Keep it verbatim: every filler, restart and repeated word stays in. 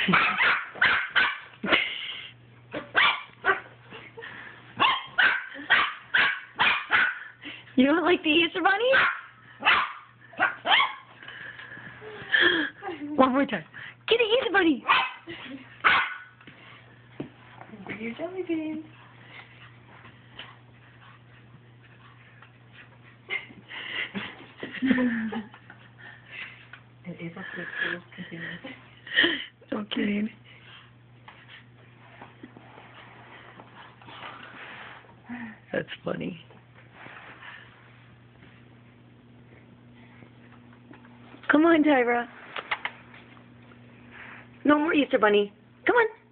You don't like the Easter Bunny? One more time. Get the Easter Bunny! Bring your jelly beans. And April Swift will continue. No kidding. That's funny. Come on, Tyra. No more Easter Bunny. Come on.